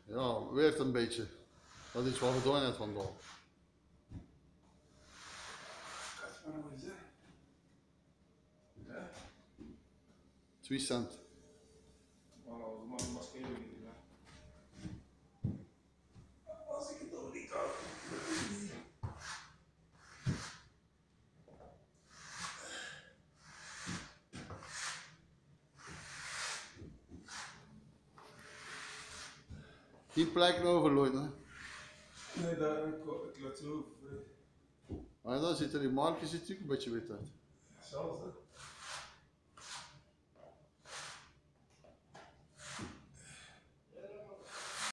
Ja, weert een beetje. Dat is wat we doen net vandaag. Gaat maar nog eens, hè? Ja? 2 cent. Oh, de man maskeren niet, hè? Als ik het toch niet kan. Geen plek overlooid, hè? Nee, ik laat zo. Maar dan zitten die markjes natuurlijk een beetje wit uit. Zelfs, hè?